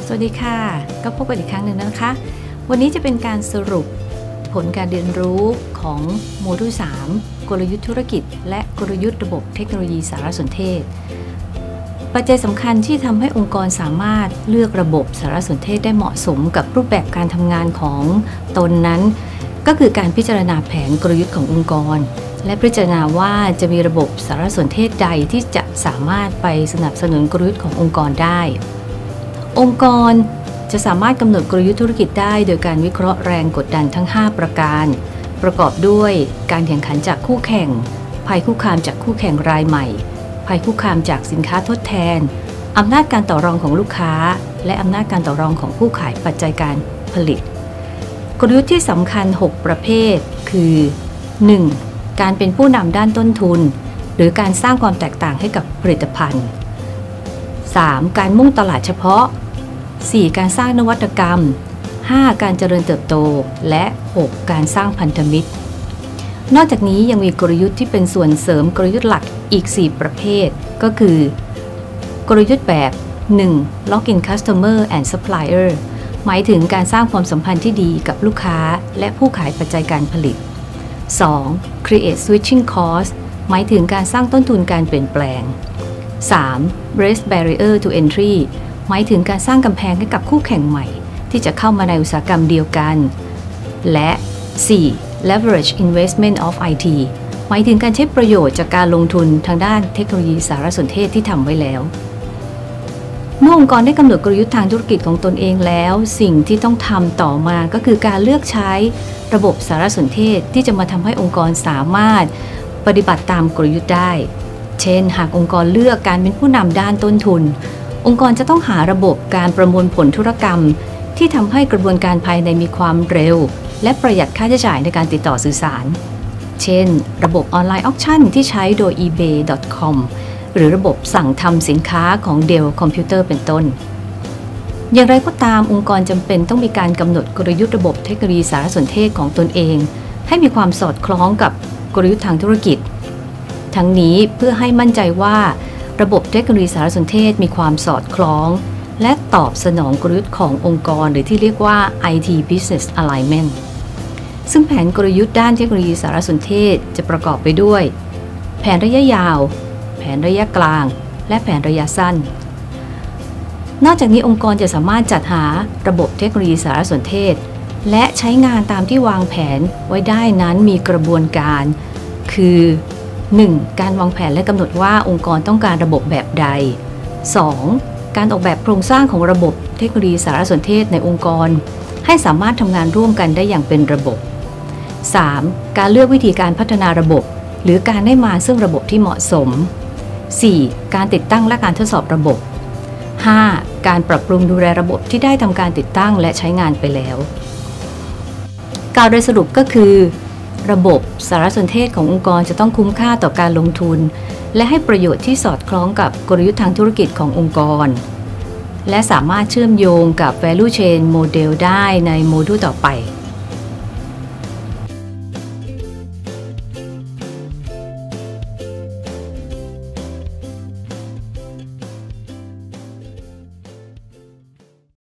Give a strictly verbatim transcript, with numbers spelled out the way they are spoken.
สวัสดีค่ะก็พบกันอีกครั้งหนึ่งนะคะวันนี้จะเป็นการสรุปผลการเรียนรู้ของโมดูลสามกลยุทธ์ธุรกิจและกลยุทธ์ระบบเทคโนโลยีสารสนเทศปัจจัยสำคัญที่ทำให้องค์กรสามารถเลือกระบบสารสนเทศได้เหมาะสมกับรูปแบบการทำงานของตนนั้นก็คือการพิจารณาแผนกลยุทธ์ขององค์กรและพิจารณาว่าจะมีระบบสารสนเทศใดที่จะสามารถไปสนับสนุนกลยุทธ์ขององค์กรได้องค์กรจะสามารถกำหนดกลยุทธ์ธุรกิจได้โดยการวิเคราะห์แรงกดดันทั้งห้าประการประกอบด้วยการแข่งขันจากคู่แข่งภัยคุกคามจากคู่แข่งรายใหม่ภัยคุกคามจากสินค้าทดแทนอำนาจการต่อรองของลูกค้าและอำนาจการต่อรองของผู้ขายปัจจัยการผลิตกลยุทธ์ที่สำคัญหกประเภทคือ หนึ่ง. การเป็นผู้นำด้านต้นทุนหรือการสร้างความแตกต่างให้กับผลิตภัณฑ์ สาม. การมุ่งตลาดเฉพาะ สี่. การสร้างนวัตกรรม ห้า. การเจริญเติบโตและ หก. การสร้างพันธมิตรนอกจากนี้ยังมีกลยุทธ์ที่เป็นส่วนเสริมกลยุทธ์หลักอีกสี่ประเภทก็คือกลยุทธ์แบบ หนึ่ง. Lock in Customer and Supplier หมายถึงการสร้างความสัมพันธ์ที่ดีกับลูกค้าและผู้ขายปัจจัยการผลิต สอง. Create Switching Cost หมายถึงการสร้างต้นทุนการเปลี่ยนแปลง สาม. Raise Barrier to Entry หมายถึงการสร้างกำแพงให้กับคู่แข่งใหม่ที่จะเข้ามาในอุตสาหกรรมเดียวกันและ สี่. Leverage Investment of ไอ ที หมายถึงการใช้ประโยชน์จากการลงทุนทางด้านเทคโนโลยีสารสนเทศที่ทำไว้แล้วเมื่อองค์กรได้กำหนดกลยุทธ์ทางธุรกิจของตนเองแล้วสิ่งที่ต้องทำต่อมาก็คือการเลือกใช้ระบบสารสนเทศที่จะมาทำให้องค์กรสามารถปฏิบัติตามกลยุทธ์ได้เช่นหากองค์กรเลือกการเป็นผู้นำด้านต้นทุนองค์กรจะต้องหาระบบการประมวลผลธุรกรรมที่ทำให้กระบวนการภายในมีความเร็วและประหยัดค่าใช้จ่ายในการติดต่อสื่อสารเช่นระบบออนไลน์ออคชั่นที่ใช้โดย อีเบย์ ดอท คอม หรือระบบสั่งทำสินค้าของ Dell Computer เป็นต้นอย่างไรก็ตามองค์กรจำเป็นต้องมีการกำหนดกลยุทธ์ระบบเทคโนโลยีสารสนเทศของตนเองให้มีความสอดคล้องกับกลยุทธ์ทางธุรกิจทั้งนี้เพื่อให้มั่นใจว่าระบบเทคโนโลยีสารสนเทศมีความสอดคล้องและตอบสนองกลยุทธ์ขององค์กรหรือที่เรียกว่า ไอ ที Business Alignment ซึ่งแผนกลยุทธ์ด้านเทคโนโลยีสารสนเทศจะประกอบไปด้วยแผนระยะยาวแผนระยะกลางและแผนระยะสั้นนอกจากนี้องค์กรจะสามารถจัดหาระบบเทคโนโลยีสารสนเทศและใช้งานตามที่วางแผนไว้ได้นั้นมีกระบวนการคือ หนึ่ง. การวางแผนและกำหนดว่าองค์กรต้องการระบบแบบใด สอง. การออกแบบโครงสร้างของระบบเทคโนโลยีสารสนเทศในองค์กรให้สามารถทำงานร่วมกันได้อย่างเป็นระบบ สาม. การเลือกวิธีการพัฒนาระบบหรือการได้มาซึ่งระบบที่เหมาะสม สี่. การติดตั้งและการทดสอบระบบ ห้า. การปรับปรุงดูแลระบบที่ได้ทำการติดตั้งและใช้งานไปแล้วกล่าวโดยสรุปก็คือระบบสารสนเทศขององค์กรจะต้องคุ้มค่าต่อการลงทุนและให้ประโยชน์ที่สอดคล้องกับกลยุทธ์ทางธุรกิจขององค์กรและสามารถเชื่อมโยงกับ Value Chain Model ได้ในโมดูลต่อไป